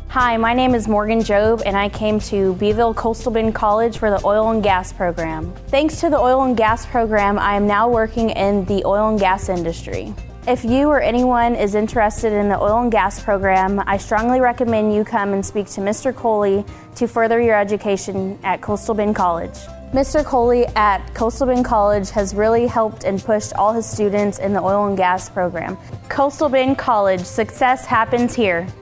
Hi, my name is Morgan Job, and I came to Beeville Coastal Bend College for the Oil and Gas program. Thanks to the Oil and Gas program, I am now working in the oil and gas industry. If you or anyone is interested in the oil and gas program, I strongly recommend you come and speak to Mr. Coley to further your education at Coastal Bend College. Mr. Coley at Coastal Bend College has really helped and pushed all his students in the oil and gas program. Coastal Bend College, success happens here.